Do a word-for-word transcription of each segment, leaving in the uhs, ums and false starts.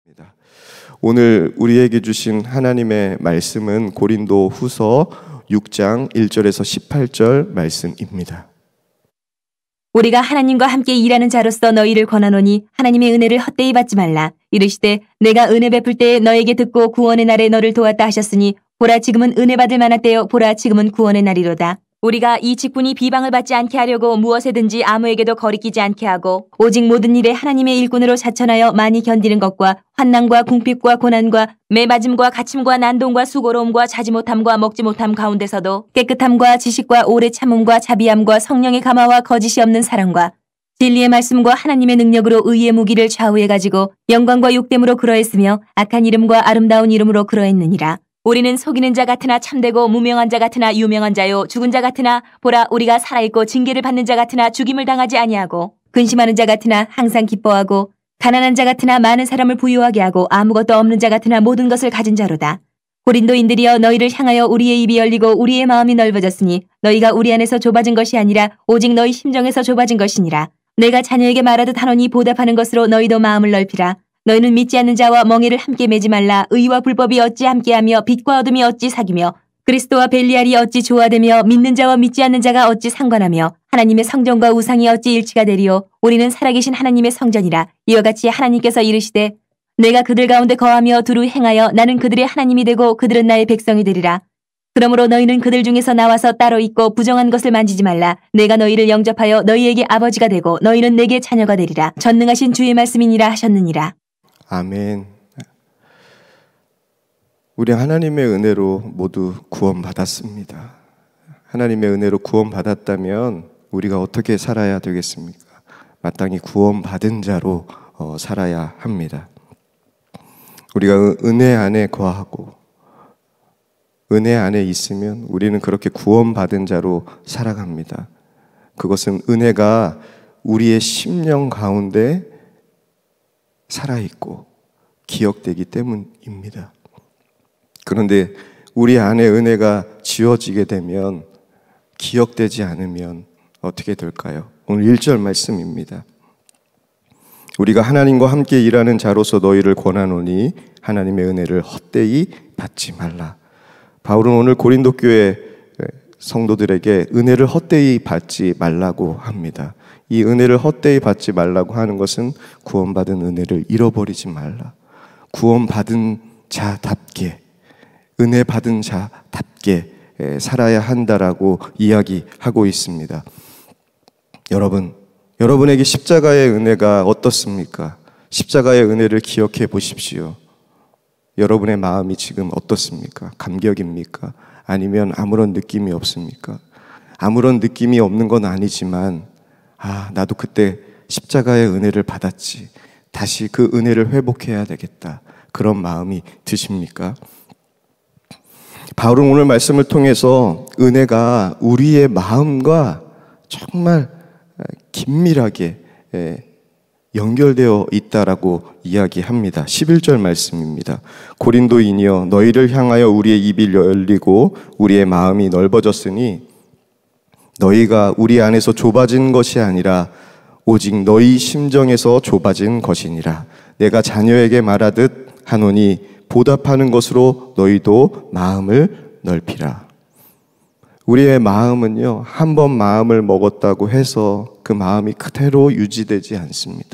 오늘 우리에게 주신 하나님의 말씀은 고린도 후서 육 장 일 절에서 십팔 절 말씀입니다. 우리가 하나님과 함께 일하는 자로서 너희를 권하노니 하나님의 은혜를 헛되이 받지 말라. 이르시되 내가 은혜 베풀 때에 너에게 듣고 구원의 날에 너를 도왔다 하셨으니 보라 지금은 은혜 받을 만한 때요 보라 지금은 구원의 날이로다. 우리가 이 직분이 비방을 받지 않게 하려고 무엇에든지 아무에게도 거리끼지 않게 하고 오직 모든 일에 하나님의 일꾼으로 자천하여 많이 견디는 것과 환난과 궁핍과 고난과 매맞음과 갇힘과 난동과 수고로움과 자지 못함과 먹지 못함 가운데서도 깨끗함과 지식과 오래 참음과 자비함과 성령의 감화와 거짓이 없는 사랑과 진리의 말씀과 하나님의 능력으로 의의 무기를 좌우해 가지고 영광과 욕됨으로 그러했으며 악한 이름과 아름다운 이름으로 그러했느니라. 우리는 속이는 자 같으나 참되고 무명한 자 같으나 유명한 자요 죽은 자 같으나 보라 우리가 살아있고 징계를 받는 자 같으나 죽임을 당하지 아니하고 근심하는 자 같으나 항상 기뻐하고 가난한 자 같으나 많은 사람을 부유하게 하고 아무것도 없는 자 같으나 모든 것을 가진 자로다. 고린도인들이여 너희를 향하여 우리의 입이 열리고 우리의 마음이 넓어졌으니 너희가 우리 안에서 좁아진 것이 아니라 오직 너희 심정에서 좁아진 것이니라. 내가 자녀에게 말하듯 하노니 보답하는 것으로 너희도 마음을 넓히라. 너희는 믿지 않는 자와 멍에를 함께 매지 말라. 의와 불법이 어찌 함께하며 빛과 어둠이 어찌 사귀며 그리스도와 벨리알이 어찌 조화되며 믿는 자와 믿지 않는 자가 어찌 상관하며 하나님의 성전과 우상이 어찌 일치가 되리요. 우리는 살아계신 하나님의 성전이라. 이와 같이 하나님께서 이르시되 내가 그들 가운데 거하며 두루 행하여 나는 그들의 하나님이 되고 그들은 나의 백성이 되리라. 그러므로 너희는 그들 중에서 나와서 따로 있고 부정한 것을 만지지 말라. 내가 너희를 영접하여 너희에게 아버지가 되고 너희는 내게 자녀가 되리라. 전능하신 주의 말씀이니라 하셨느니라. 아멘. 우리 하나님의 은혜로 모두 구원받았습니다. 하나님의 은혜로 구원받았다면 우리가 어떻게 살아야 되겠습니까? 마땅히 구원받은 자로 어, 살아야 합니다. 우리가 은혜 안에 거하고 은혜 안에 있으면 우리는 그렇게 구원받은 자로 살아갑니다. 그것은 은혜가 우리의 심령 가운데 살아있고 기억되기 때문입니다. 그런데 우리 안에 은혜가 지워지게 되면 기억되지 않으면 어떻게 될까요? 오늘 일 절 말씀입니다. 우리가 하나님과 함께 일하는 자로서 너희를 권하노니 하나님의 은혜를 헛되이 받지 말라. 바울은 오늘 고린도 교회 성도들에게 은혜를 헛되이 받지 말라고 합니다. 이 은혜를 헛되이 받지 말라고 하는 것은 구원받은 은혜를 잃어버리지 말라. 구원받은 자답게, 은혜 받은 자답게 살아야 한다라고 이야기하고 있습니다. 여러분, 여러분에게 십자가의 은혜가 어떻습니까? 십자가의 은혜를 기억해 보십시오. 여러분의 마음이 지금 어떻습니까? 감격입니까? 아니면 아무런 느낌이 없습니까? 아무런 느낌이 없는 건 아니지만 아, 나도 그때 십자가의 은혜를 받았지. 다시 그 은혜를 회복해야 되겠다. 그런 마음이 드십니까? 바울은 오늘 말씀을 통해서 은혜가 우리의 마음과 정말 긴밀하게 연결되어 있다라고 이야기합니다. 십일 절 말씀입니다. 고린도인이여 너희를 향하여 우리의 입이 열리고 우리의 마음이 넓어졌으니 너희가 우리 안에서 좁아진 것이 아니라 오직 너희 심정에서 좁아진 것이니라. 내가 자녀에게 말하듯 하노니 보답하는 것으로 너희도 마음을 넓히라. 우리의 마음은요, 한 번 마음을 먹었다고 해서 그 마음이 그대로 유지되지 않습니다.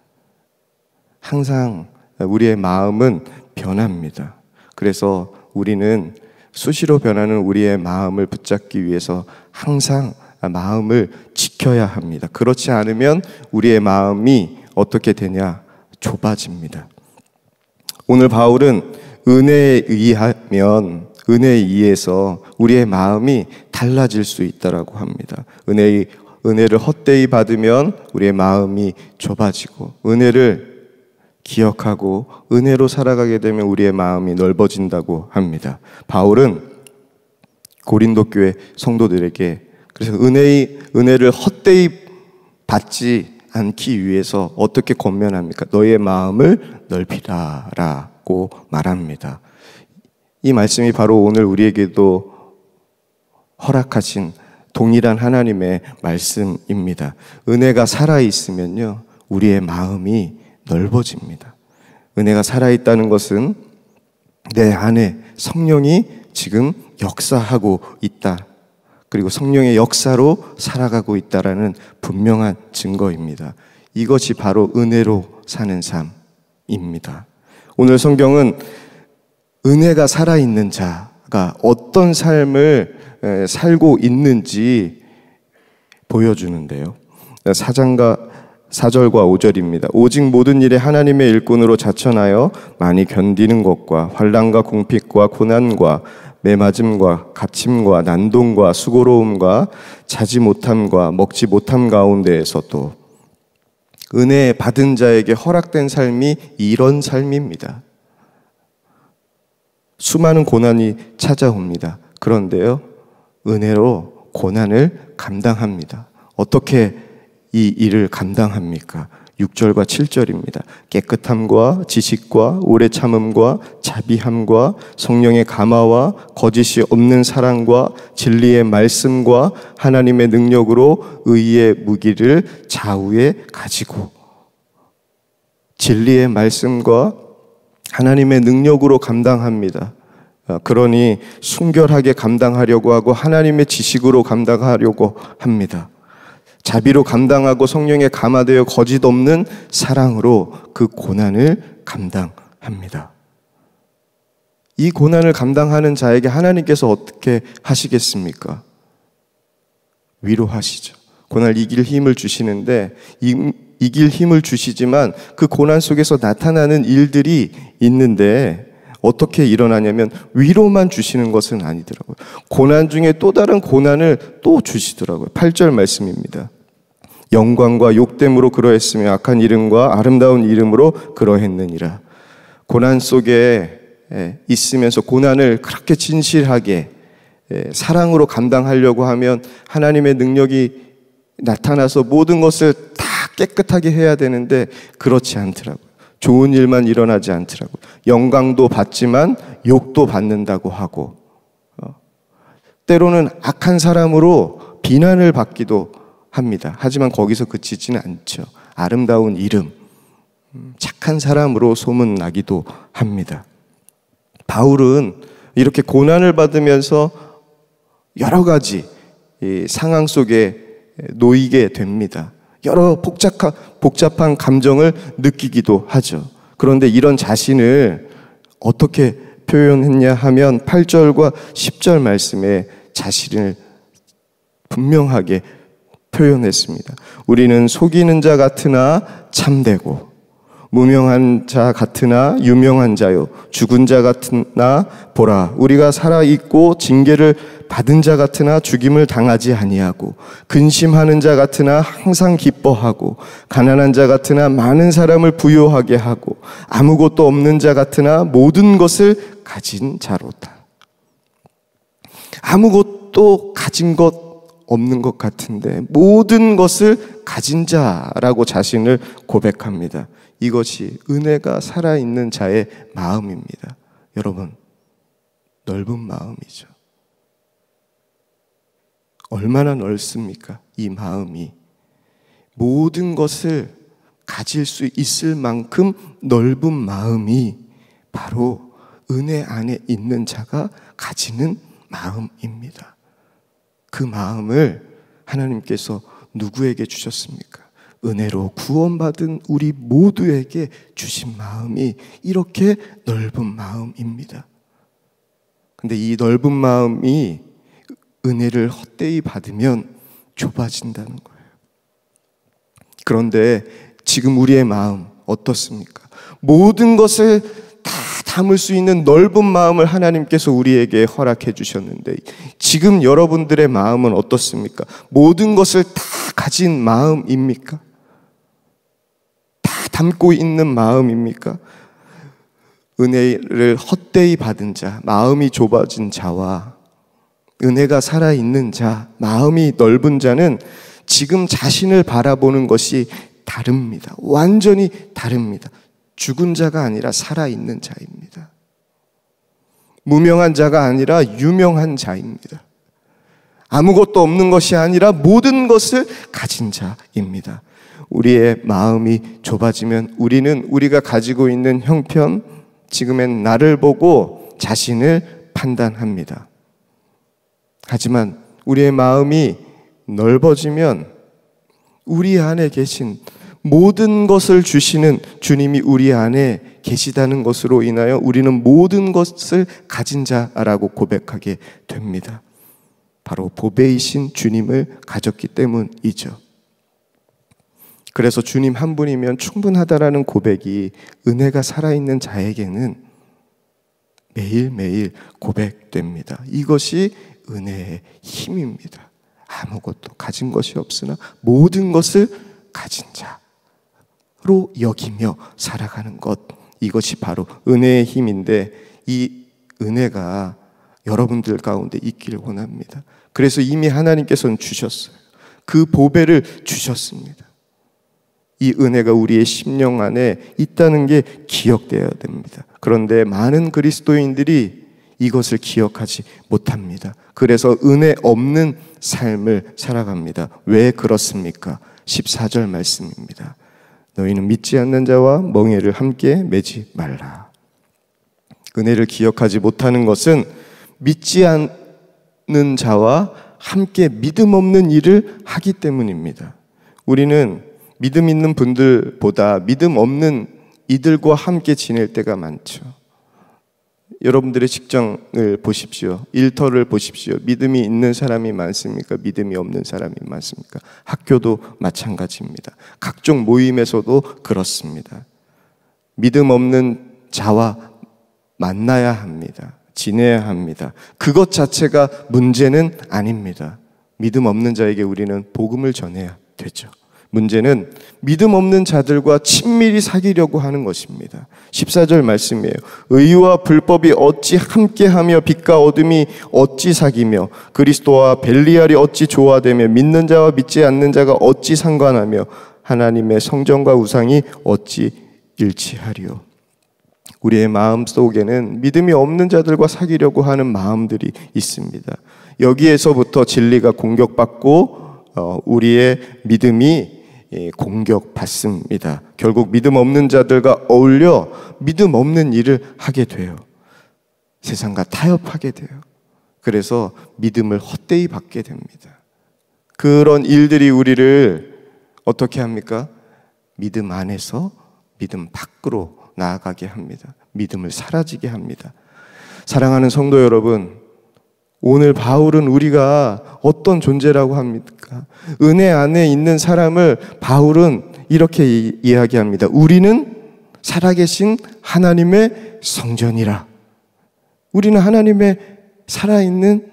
항상 우리의 마음은 변합니다. 그래서 우리는 수시로 변하는 우리의 마음을 붙잡기 위해서 항상 마음을 지켜야 합니다. 그렇지 않으면 우리의 마음이 어떻게 되냐? 좁아집니다. 오늘 바울은 은혜에 의하면 은혜에 의해서 우리의 마음이 달라질 수 있다라고 합니다. 은혜의, 은혜를 헛되이 받으면 우리의 마음이 좁아지고 은혜를 기억하고 은혜로 살아가게 되면 우리의 마음이 넓어진다고 합니다. 바울은 고린도 교회 성도들에게 그래서 은혜의, 은혜를 헛되이 받지 않기 위해서 어떻게 권면합니까? 너의 마음을 넓히라 라고 말합니다. 이 말씀이 바로 오늘 우리에게도 허락하신 동일한 하나님의 말씀입니다. 은혜가 살아있으면요, 우리의 마음이 넓어집니다. 은혜가 살아있다는 것은 내 안에 성령이 지금 역사하고 있다. 그리고 성령의 역사로 살아가고 있다라는 분명한 증거입니다. 이것이 바로 은혜로 사는 삶입니다. 오늘 성경은 은혜가 살아있는 자가 어떤 삶을 살고 있는지 보여주는데요. 사 장과 사 절과 오 절입니다. 오직 모든 일에 하나님의 일꾼으로 자천하여 많이 견디는 것과 환난과 궁핍과 고난과 매맞음과 갇힘과 난동과 수고로움과 자지 못함과 먹지 못함 가운데에서도 은혜 받은 자에게 허락된 삶이 이런 삶입니다. 수많은 고난이 찾아옵니다. 그런데요, 은혜로 고난을 감당합니다. 어떻게 이 일을 감당합니까? 육 절과 칠 절입니다. 깨끗함과 지식과 오래 참음과 자비함과 성령의 감화와 거짓이 없는 사랑과 진리의 말씀과 하나님의 능력으로 의의 무기를 좌우에 가지고, 진리의 말씀과 하나님의 능력으로 감당합니다. 그러니 순결하게 감당하려고 하고 하나님의 지식으로 감당하려고 합니다. 자비로 감당하고 성령에 감화되어 거짓 없는 사랑으로 그 고난을 감당합니다. 이 고난을 감당하는 자에게 하나님께서 어떻게 하시겠습니까? 위로하시죠. 고난을 이길 힘을 주시는데 이, 이길 힘을 주시지만 그 고난 속에서 나타나는 일들이 있는데 어떻게 일어나냐면 위로만 주시는 것은 아니더라고요. 고난 중에 또 다른 고난을 또 주시더라고요. 팔 절 말씀입니다. 영광과 욕됨으로 그러했으며 악한 이름과 아름다운 이름으로 그러했느니라. 고난 속에 있으면서 고난을 그렇게 진실하게 사랑으로 감당하려고 하면 하나님의 능력이 나타나서 모든 것을 다 깨끗하게 해야 되는데 그렇지 않더라고요. 좋은 일만 일어나지 않더라고요. 영광도 받지만 욕도 받는다고 하고, 때로는 악한 사람으로 비난을 받기도 합니다. 하지만 거기서 그치지는 않죠. 아름다운 이름, 착한 사람으로 소문나기도 합니다. 바울은 이렇게 고난을 받으면서 여러 가지 상황 속에 놓이게 됩니다. 여러 복잡한, 복잡한 감정을 느끼기도 하죠. 그런데 이런 자신을 어떻게 표현했냐 하면 팔 절과 십 절 말씀에 자신을 분명하게 표현했습니다. 우리는 속이는 자 같으나 참되고 무명한 자 같으나 유명한 자요 죽은 자 같으나 보라 우리가 살아있고 징계를 받은 자 같으나 죽임을 당하지 아니하고 근심하는 자 같으나 항상 기뻐하고 가난한 자 같으나 많은 사람을 부요하게 하고 아무것도 없는 자 같으나 모든 것을 가진 자로다. 아무것도 가진 것 없는 것 같은데 모든 것을 가진 자라고 자신을 고백합니다. 이것이 은혜가 살아있는 자의 마음입니다. 여러분, 넓은 마음이죠. 얼마나 넓습니까? 이 마음이 모든 것을 가질 수 있을 만큼 넓은 마음이 바로 은혜 안에 있는 자가 가지는 마음입니다. 그 마음을 하나님께서 누구에게 주셨습니까? 은혜로 구원받은 우리 모두에게 주신 마음이 이렇게 넓은 마음입니다. 근데 이 넓은 마음이 은혜를 헛되이 받으면 좁아진다는 거예요. 그런데 지금 우리의 마음 어떻습니까? 모든 것을 다 담을 수 있는 넓은 마음을 하나님께서 우리에게 허락해 주셨는데 지금 여러분들의 마음은 어떻습니까? 모든 것을 다 가진 마음입니까? 다 담고 있는 마음입니까? 은혜를 헛되이 받은 자, 마음이 좁아진 자와 은혜가 살아있는 자, 마음이 넓은 자는 지금 자신을 바라보는 것이 다릅니다. 완전히 다릅니다. 죽은 자가 아니라 살아있는 자입니다. 무명한 자가 아니라 유명한 자입니다. 아무것도 없는 것이 아니라 모든 것을 가진 자입니다. 우리의 마음이 좁아지면 우리는 우리가 가지고 있는 형편, 지금의 나를 보고 자신을 판단합니다. 하지만 우리의 마음이 넓어지면 우리 안에 계신 모든 것을 주시는 주님이 우리 안에 계시다는 것으로 인하여 우리는 모든 것을 가진 자라고 고백하게 됩니다. 바로 보배이신 주님을 가졌기 때문이죠. 그래서 주님 한 분이면 충분하다라는 고백이 은혜가 살아있는 자에게는 매일매일 고백됩니다. 이것이 은혜의 힘입니다. 아무것도 가진 것이 없으나 모든 것을 가진 자로 여기며 살아가는 것, 이것이 바로 은혜의 힘인데 이 은혜가 여러분들 가운데 있기를 원합니다. 그래서 이미 하나님께서는 주셨어요. 그 보배를 주셨습니다. 이 은혜가 우리의 심령 안에 있다는 게 기억되어야 됩니다. 그런데 많은 그리스도인들이 이것을 기억하지 못합니다. 그래서 은혜 없는 삶을 살아갑니다. 왜 그렇습니까? 십사 절 말씀입니다. 너희는 믿지 않는 자와 멍에를 함께 매지 말라. 은혜를 기억하지 못하는 것은 믿지 않는 자와 함께 믿음 없는 일을 하기 때문입니다. 우리는 믿음 있는 분들보다 믿음 없는 이들과 함께 지낼 때가 많죠. 여러분들의 직장을 보십시오. 일터를 보십시오. 믿음이 있는 사람이 많습니까? 믿음이 없는 사람이 많습니까? 학교도 마찬가지입니다. 각종 모임에서도 그렇습니다. 믿음 없는 자와 만나야 합니다. 지내야 합니다. 그것 자체가 문제는 아닙니다. 믿음 없는 자에게 우리는 복음을 전해야 되죠. 문제는 믿음 없는 자들과 친밀히 사귀려고 하는 것입니다. 십사 절 말씀이에요. 의와 불법이 어찌 함께하며 빛과 어둠이 어찌 사귀며 그리스도와 벨리알이 어찌 조화되며 믿는 자와 믿지 않는 자가 어찌 상관하며 하나님의 성전과 우상이 어찌 일치하리요. 우리의 마음 속에는 믿음이 없는 자들과 사귀려고 하는 마음들이 있습니다. 여기에서부터 진리가 공격받고 우리의 믿음이 공격받습니다. 결국 믿음 없는 자들과 어울려 믿음 없는 일을 하게 돼요. 세상과 타협하게 돼요. 그래서 믿음을 헛되이 받게 됩니다. 그런 일들이 우리를 어떻게 합니까? 믿음 안에서 믿음 밖으로 나아가게 합니다. 믿음을 사라지게 합니다. 사랑하는 성도 여러분, 오늘 바울은 우리가 어떤 존재라고 합니까? 은혜 안에 있는 사람을 바울은 이렇게 이야기합니다. 우리는 살아계신 하나님의 성전이라. 우리는 하나님의 살아있는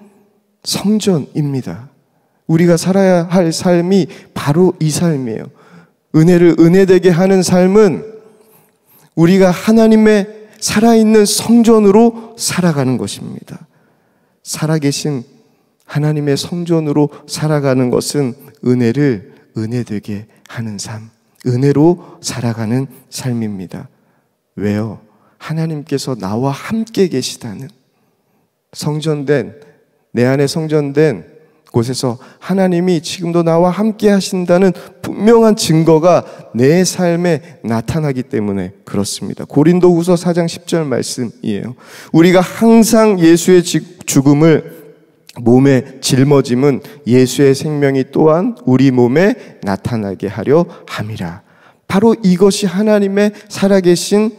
성전입니다. 우리가 살아야 할 삶이 바로 이 삶이에요. 은혜를 은혜되게 하는 삶은 우리가 하나님의 살아있는 성전으로 살아가는 것입니다. 살아계신 하나님의 성전으로 살아가는 것은 은혜를 은혜되게 하는 삶, 은혜로 살아가는 삶입니다. 왜요? 하나님께서 나와 함께 계시다는, 성전된, 내 안에 성전된 곳에서 하나님이 지금도 나와 함께 하신다는 분명한 증거가 내 삶에 나타나기 때문에 그렇습니다. 고린도후서 사 장 십 절 말씀이에요. 우리가 항상 예수의 죽음을 몸에 짊어짐은 예수의 생명이 또한 우리 몸에 나타나게 하려 함이라. 바로 이것이 하나님의 살아계신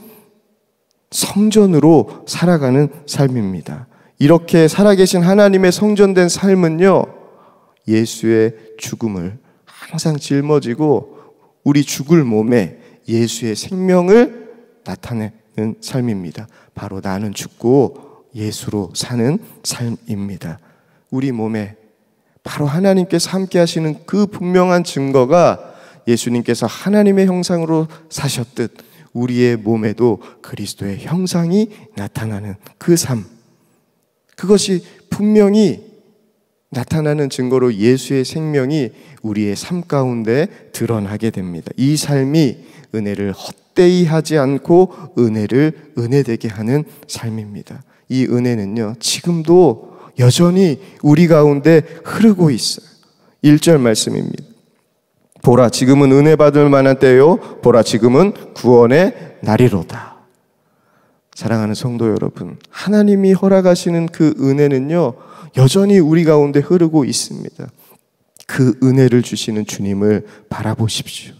성전으로 살아가는 삶입니다. 이렇게 살아계신 하나님의 성전된 삶은요, 예수의 죽음을 항상 짊어지고 우리 죽을 몸에 예수의 생명을 나타내는 삶입니다. 바로 나는 죽고 예수로 사는 삶입니다. 우리 몸에 바로 하나님께서 함께 하시는 그 분명한 증거가 예수님께서 하나님의 형상으로 사셨듯 우리의 몸에도 그리스도의 형상이 나타나는 그 삶, 그것이 분명히 나타나는 증거로 예수의 생명이 우리의 삶 가운데 드러나게 됩니다. 이 삶이 은혜를 헛되이 하지 않고 은혜를 은혜되게 하는 삶입니다. 이 은혜는요, 지금도 여전히 우리 가운데 흐르고 있어요. 일 절 말씀입니다. 보라 지금은 은혜 받을 만한 때요 보라 지금은 구원의 날이로다. 사랑하는 성도 여러분, 하나님이 허락하시는 그 은혜는요 여전히 우리 가운데 흐르고 있습니다. 그 은혜를 주시는 주님을 바라보십시오.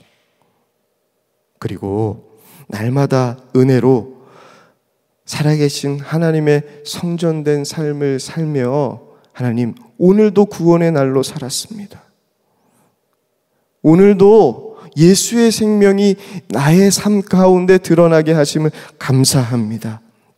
그리고 날마다 은혜로 살아계신 하나님의 성전된 삶을 살며 하나님 오늘도 구원의 날로 살았습니다. 오늘도 예수의 생명이 나의 삶 가운데 드러나게 하심을 감사합니다.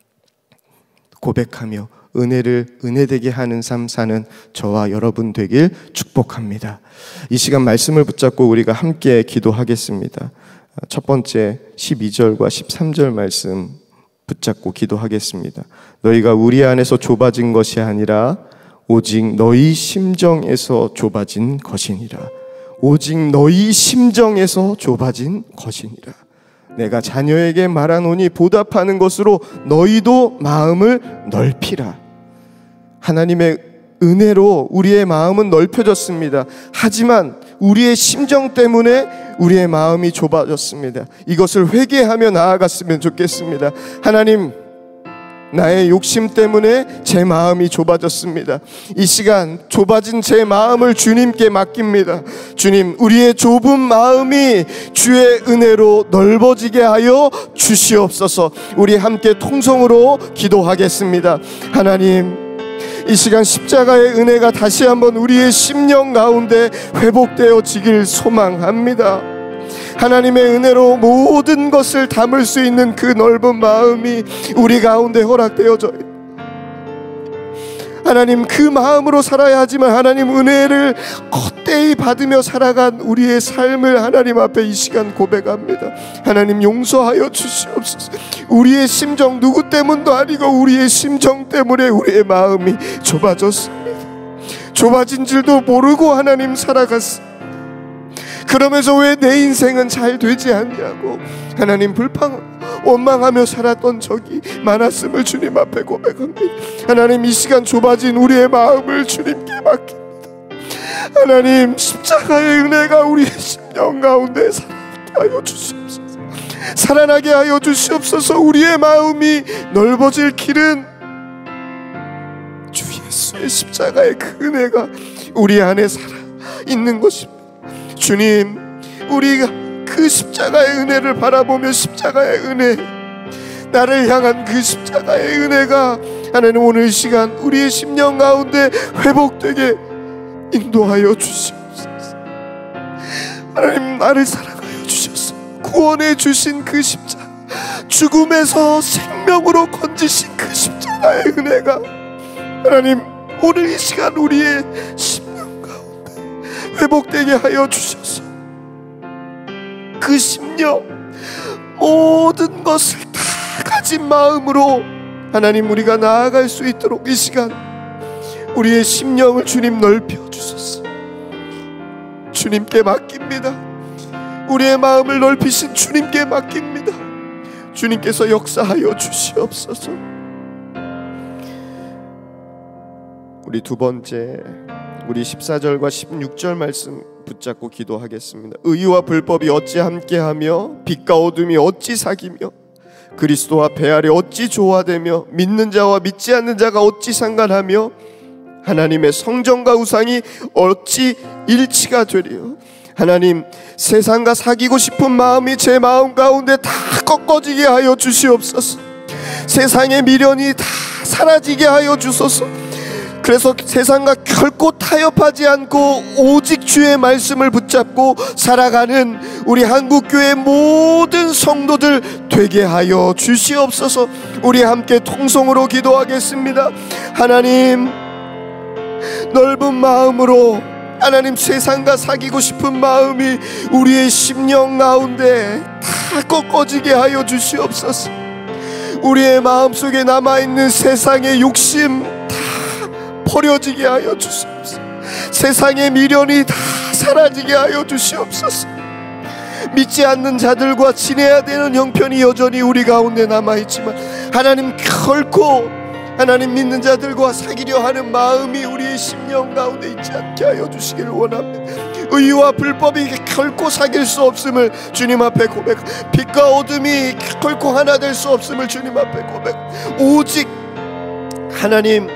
고백하며 은혜를 은혜되게 하는 삶 사는 저와 여러분 되길 축복합니다. 이 시간 말씀을 붙잡고 우리가 함께 기도하겠습니다. 첫 번째 십이 절과 십삼 절 말씀 붙잡고 기도하겠습니다. 너희가 우리 안에서 좁아진 것이 아니라 오직 너희 심정에서 좁아진 것이니라. 오직 너희 심정에서 좁아진 것이니라. 내가 자녀에게 말하노니 보답하는 것으로 너희도 마음을 넓히라. 하나님의 은혜로 우리의 마음은 넓혀졌습니다. 하지만 우리의 심정 때문에 우리의 마음이 좁아졌습니다. 이것을 회개하며 나아갔으면 좋겠습니다. 하나님, 나의 욕심 때문에 제 마음이 좁아졌습니다. 이 시간 좁아진 제 마음을 주님께 맡깁니다. 주님, 우리의 좁은 마음이 주의 은혜로 넓어지게 하여 주시옵소서. 우리 함께 통성으로 기도하겠습니다. 하나님, 이 시간 십자가의 은혜가 다시 한번 우리의 심령 가운데 회복되어지길 소망합니다. 하나님의 은혜로 모든 것을 담을 수 있는 그 넓은 마음이 우리 가운데 허락되어져 있습니다. 하나님, 그 마음으로 살아야 하지만 하나님 은혜를 헛되이 받으며 살아간 우리의 삶을 하나님 앞에 이 시간 고백합니다. 하나님, 용서하여 주시옵소서. 우리의 심정, 누구 때문도 아니고 우리의 심정 때문에 우리의 마음이 좁아졌습니다. 좁아진 줄도 모르고 하나님 살아갔습니다. 그러면서 왜 내 인생은 잘 되지 않냐고 하나님 불평 원망하며 살았던 적이 많았음을 주님 앞에 고백합니다. 하나님, 이 시간 좁아진 우리의 마음을 주님께 맡깁니다. 하나님, 십자가의 은혜가 우리의 심령 가운데 살아나게 하여 주시옵소서. 살아나게 하여 주시옵소서. 우리의 마음이 넓어질 길은 주 예수의 십자가의 그 은혜가 우리 안에 살아있는 것입니다. 주님, 우리가 그 십자가의 은혜를 바라보며 십자가의 은혜, 나를 향한 그 십자가의 은혜가 하나님 오늘 이 시간 우리의 심령 가운데 회복되게 인도하여 주시옵소서. 하나님, 나를 사랑하여 주셔서 구원해 주신 그 십자가, 죽음에서 생명으로 건지신 그 십자가의 은혜가 하나님 오늘 이 시간 우리의 심령 가운데 회복되게 하여 주셔서 그 심령 모든 것을 다 가진 마음으로 하나님 우리가 나아갈 수 있도록 이 시간 우리의 심령을 주님 넓혀 주소서. 주님께 맡깁니다. 우리의 마음을 넓히신 주님께 맡깁니다. 주님께서 역사하여 주시옵소서. 우리 두 번째, 우리 십사 절과 십육 절 말씀 붙잡고 기도하겠습니다. 의와 불법이 어찌 함께하며 빛과 어둠이 어찌 사귀며 그리스도와 배알이 어찌 조화되며 믿는 자와 믿지 않는 자가 어찌 상관하며 하나님의 성전과 우상이 어찌 일치가 되리요. 하나님, 세상과 사귀고 싶은 마음이 제 마음 가운데 다 꺾어지게 하여 주시옵소서. 세상의 미련이 다 사라지게 하여 주소서. 그래서 세상과 결코 타협하지 않고 오직 주의 말씀을 붙잡고 살아가는 우리 한국교회 모든 성도들 되게 하여 주시옵소서. 우리 함께 통성으로 기도하겠습니다. 하나님, 넓은 마음으로 하나님 세상과 사귀고 싶은 마음이 우리의 심령 가운데 다 꺾어지게 하여 주시옵소서. 우리의 마음속에 남아있는 세상의 욕심 다 버려지게 하여 주시옵소서. 세상의 미련이 다 사라지게 하여 주시옵소서. 믿지 않는 자들과 지내야 되는 형편이 여전히 우리 가운데 남아있지만 하나님 결코 하나님 믿는 자들과 사귀려 하는 마음이 우리의 심령 가운데 있지 않게 하여 주시기를 원합니다. 의와 불법이 결코 사귈 수 없음을 주님 앞에 고백, 빛과 어둠이 결코 하나 될 수 없음을 주님 앞에 고백, 오직 하나님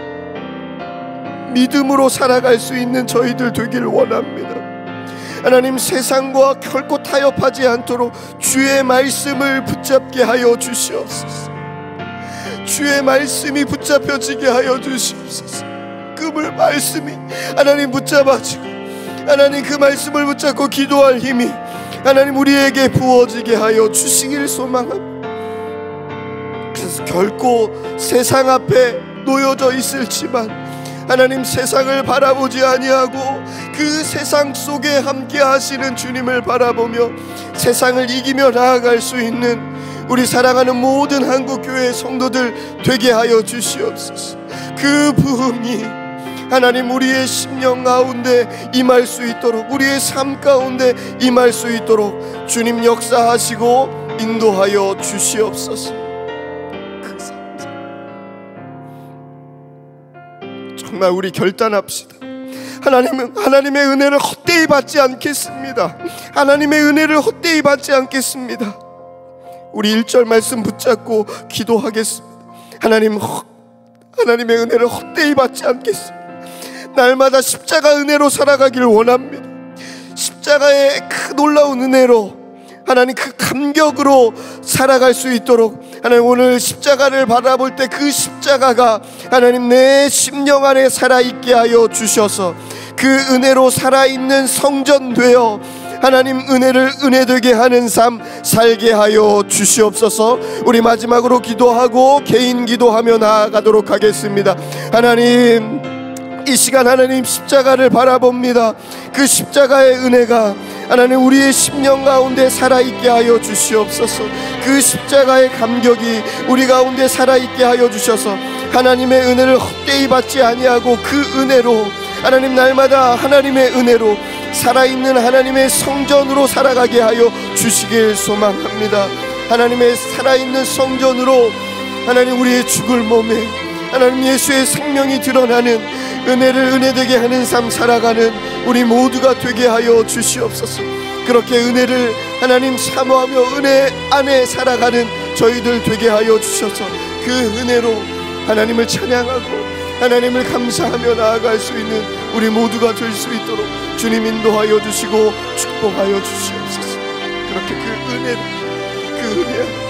믿음으로 살아갈 수 있는 저희들 되기를 원합니다. 하나님 세상과 결코 타협하지 않도록 주의 말씀을 붙잡게 하여 주시옵소서. 주의 말씀이 붙잡혀지게 하여 주시옵소서. 그 말씀이 하나님 붙잡아지고 하나님 그 말씀을 붙잡고 기도할 힘이 하나님 우리에게 부어지게 하여 주시길 소망합니다. 그래서 결코 세상 앞에 놓여져 있을지만 하나님 세상을 바라보지 아니하고 그 세상 속에 함께 하시는 주님을 바라보며 세상을 이기며 나아갈 수 있는 우리 사랑하는 모든 한국교회 성도들 되게 하여 주시옵소서. 그 부흥이 하나님 우리의 심령 가운데 임할 수 있도록, 우리의 삶 가운데 임할 수 있도록 주님 역사하시고 인도하여 주시옵소서. 정말 우리 결단합시다. 하나님은 하나님의 은혜를 헛되이 받지 않겠습니다. 하나님의 은혜를 헛되이 받지 않겠습니다. 우리 일 절 말씀 붙잡고 기도하겠습니다. 하나님, 하나님의 은혜를 헛되이 받지 않겠습니다. 날마다 십자가 은혜로 살아가기를 원합니다. 십자가의 그 놀라운 은혜로 하나님 그 감격으로 살아갈 수 있도록 하나님 오늘 십자가를 바라볼 때 그 십자가가 하나님 내 심령 안에 살아있게 하여 주셔서 그 은혜로 살아있는 성전 되어 하나님 은혜를 은혜되게 하는 삶 살게 하여 주시옵소서. 우리 마지막으로 기도하고 개인 기도하며 나아가도록 하겠습니다. 하나님, 이 시간 하나님 십자가를 바라봅니다. 그 십자가의 은혜가 하나님 우리의 심령 가운데 살아있게 하여 주시옵소서. 그 십자가의 감격이 우리 가운데 살아있게 하여 주셔서 하나님의 은혜를 헛되이 받지 아니하고 그 은혜로 하나님 날마다 하나님의 은혜로 살아있는 하나님의 성전으로 살아가게 하여 주시길 소망합니다. 하나님의 살아있는 성전으로 하나님 우리의 죽을 몸에 하나님 예수의 생명이 드러나는 은혜를 은혜되게 하는 삶 살아가는 우리 모두가 되게 하여 주시옵소서. 그렇게 은혜를 하나님 사모하며 은혜 안에 살아가는 저희들 되게 하여 주셔서 그 은혜로 하나님을 찬양하고 하나님을 감사하며 나아갈 수 있는 우리 모두가 될 수 있도록 주님 인도하여 주시고 축복하여 주시옵소서. 그렇게 그 은혜를 그 은혜